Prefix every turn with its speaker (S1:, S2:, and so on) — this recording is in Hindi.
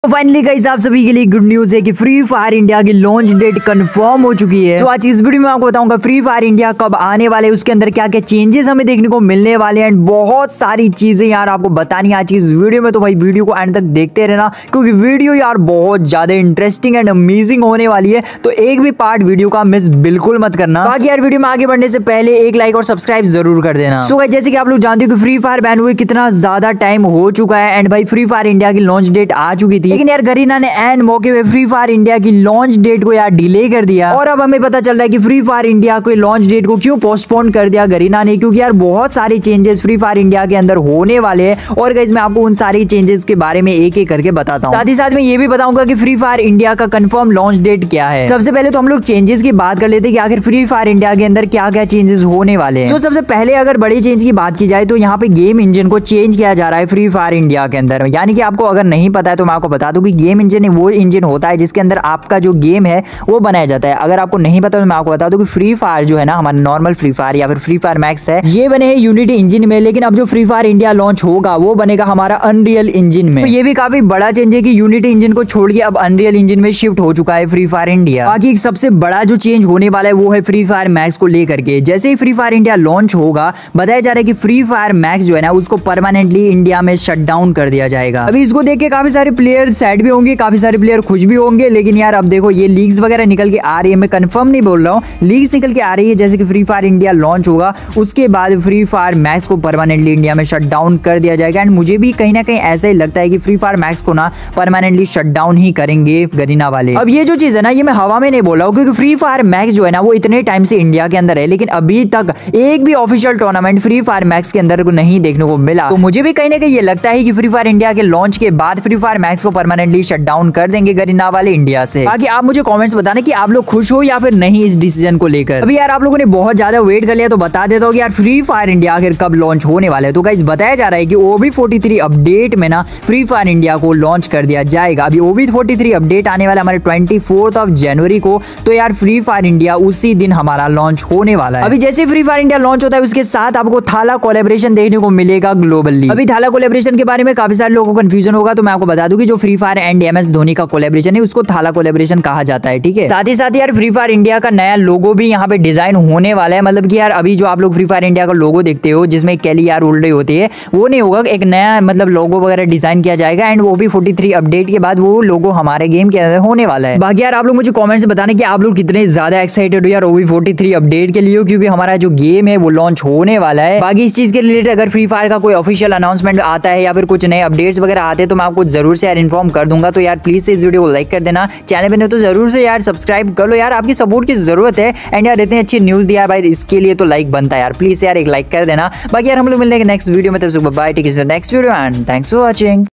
S1: तो फाइनली गाइस आप सभी के लिए गुड न्यूज है कि फ्री फायर इंडिया की लॉन्च डेट कंफर्म हो चुकी है। तो आज इस वीडियो में आपको बताऊंगा फ्री फायर इंडिया कब आने वाले, उसके अंदर क्या क्या चेंजेस हमें देखने को मिलने वाले हैं एंड बहुत सारी चीजें यार आपको बतानी है आज इस वीडियो में। तो भाई वीडियो को एंड तक देखते रहना क्योंकि वीडियो यार बहुत ज्यादा इंटरेस्टिंग एंड अमेजिंग होने वाली है। तो एक भी पार्ट वीडियो का मिस बिल्कुल मत करना। बाकी यार वीडियो में आगे बढ़ने से पहले एक लाइक और सब्सक्राइब जरूर कर देना। सो गाइस जैसे कि आप लोग जानते हो कि फ्री फायर बैन हुए कितना ज्यादा टाइम हो चुका है एंड भाई फ्री फायर इंडिया की लॉन्च डेट आ चुकी थी, लेकिन यार गरीना ने एंड मौके पे फ्री फायर इंडिया की लॉन्च डेट को यार डिले कर दिया। और अब हमें पता चल रहा है कि फ्री फायर इंडिया को लॉन्च डेट को क्यों पोस्टपोन कर दिया गरीना ने, क्योंकि यार बहुत सारे चेंजेस फ्री फायर इंडिया के अंदर होने वाले हैं। और गाइस मैं आपको उन सारी चेंजेस के बारे में एक एक करके बताता हूँ। साथ ही साथ में ये भी बताऊंगा कि फ्री फायर इंडिया का कंफर्म लॉन्च डेट क्या है। सबसे पहले तो हम लोग चेंजेस की बात कर लेते हैं कि आखिर फ्री फायर इंडिया के अंदर क्या क्या चेंजेस होने वाले हैं। तो सबसे पहले अगर बड़े चेंज की बात की जाए तो यहाँ पे गेम इंजन को चेंज किया जा रहा है फ्री फायर इंडिया के अंदर। यानी कि आपको अगर नहीं पता है तो मैं आपको बता दूं कि गेम इंजन वो इंजन होता है जिसके अंदर आपका जो गेम है वो बनाया जाता है। अगर आपको नहीं पता तो मैं आपको बता दूं कि फ्री फायर जो है ना, हमारा नॉर्मल फ्री फायर या फिर फ्री फायर मैक्स है, ये बने हैं यूनिटी इंजन में, लेकिन अब जो फ्री फायर इंडिया लॉन्च होगा वो बनेगा हमारा अनरियल इंजन में। तो ये भी काफी बड़ा चेंज है कि यूनिटी इंजन को छोड़ के अब अनरियल इंजन में शिफ्ट हो चुका है फ्री फायर इंडिया। बाकी सबसे बड़ा जो चेंज होने वाला है वो है फ्री फायर मैक्स को लेकर के। जैसे ही फ्री फायर इंडिया लॉन्च होगा बताया जा रहा है कि फ्री फायर मैक्स जो है ना उसको परमानेंटली इंडिया में शट डाउन कर दिया जाएगा। अभी इसको देख के काफी सारे प्लेयर सैड भी होंगे, काफी सारे प्लेयर खुश भी होंगे, लेकिन यार अब देखो ये लीक्स वगैरह निकल के आ रही है, मैं कंफर्म नहीं बोल रहा हूँ, लीक्स निकल के आ रही है जैसे कि फ्री फायर इंडिया लॉन्च होगा उसके बाद फ्री फायर मैक्स को परमानेंटली इंडिया में शट डाउन कर दिया जाएगा। एंड मुझे भी कहीं ना कहीं ऐसा ही लगता है कि फ्री फायर मैक्स को ना परमानेंटली शट डाउन ही करेंगे गरीना वाले। अब ये जो चीज है ना ये मैं हवा में नहीं बोल रहा हूँ, क्योंकि फ्री फायर मैक्स जो है ना वो इतने टाइम से इंडिया के अंदर है, लेकिन अभी तक एक भी official tournament free fire max के अंदर को नहीं देखने को मिला। तो मुझे भी कहीं ना कहीं ये लगता है कि फ्री फायर इंडिया के लॉन्च के बाद फ्री फायर मैक्स को परमानेंटली शट डाउन कर देंगे गरीना वाले इंडिया से। बाकी आप मुझे कमेंट्स बताना कि आप लोग खुश हो या फिर नहीं इस डिसीजन को लेकर। अभी यार आप लोगों ने बहुत ज्यादा वेट कर लिया तो बता देता हूँ कि यार फ्री फायर इंडिया आखिर कब लॉन्च होने वाला है। तो गाइस बताया जा रहा है कि OB43 अपडेट में ना फ्री फायर इंडिया को लॉन्च कर दिया जाएगा। अभी OB43 अपडेट आने वाला हमारे 24 जनवरी को, तो यार फ्री फायर इंडिया उसी दिन हमारा लॉन्च होने वाला है। अभी जैसे फ्री फायर इंडिया लॉन्च होता है उसके साथ आपको थाला कोलैबोरेशन देखने को मिलेगा ग्लोबली। अभी थाला कोलैबोरेशन के बारे में काफी सारे लोगों को कंफ्यूजन होगा, तो मैं आपको बता दूं कि जो free fire and MS Dhoni का कोलैबोरेशन है उसको थाला कोलैबोरेशन कहा जाता है, ठीक है। साथ ही साथ यार फ्री फायर इंडिया का नया लोगो भी यहाँ पे डिजाइन होने वाला है। मतलब कि यार अभी जो आप लोग फ्री फायर इंडिया का लोगो देखते हो जिसमें कैली यार उड़ रही होती है वो नहीं होगा, एक नया मतलब लोगो वगैरह डिजाइन किया जाएगा एंड OB43 अपडेट के बाद वो लोगो हमारे गेम के अंदर होने वाला है। बाकी यार आप लोग मुझे कमेंट्स में बताना कि आप लोग कितने ज्यादा एक्साइटेड हो यार OB43 अपडेट के लिए, क्योंकि हमारा जो गेम है वो लॉन्च होने वाला है। बाकी इस चीज के रिलेटेड अगर फ्री फायर का कोई ऑफिशियल अनाउंसमेंट आता है या फिर कुछ नए अपडेट्स वगैरह आते हैं तो मैं आपको जरूर से यार इन्फॉर्म कर दूंगा। तो यार प्लीज से इस वीडियो को लाइक कर देना, चैनल पे नहीं तो जरूर से यार सब्सक्राइब कर लो यार, आपकी सपोर्ट की जरूरत है। एंड यार इतनी अच्छी न्यूज दिया भाई, इसके लिए तो लाइक बनता है यार, प्लीज यार एक लाइक कर देना। बाकी यार हम लोग मिलेंगे नेक्स्ट वीडियो में, तब तक bye, take care, next video and thanks for watching.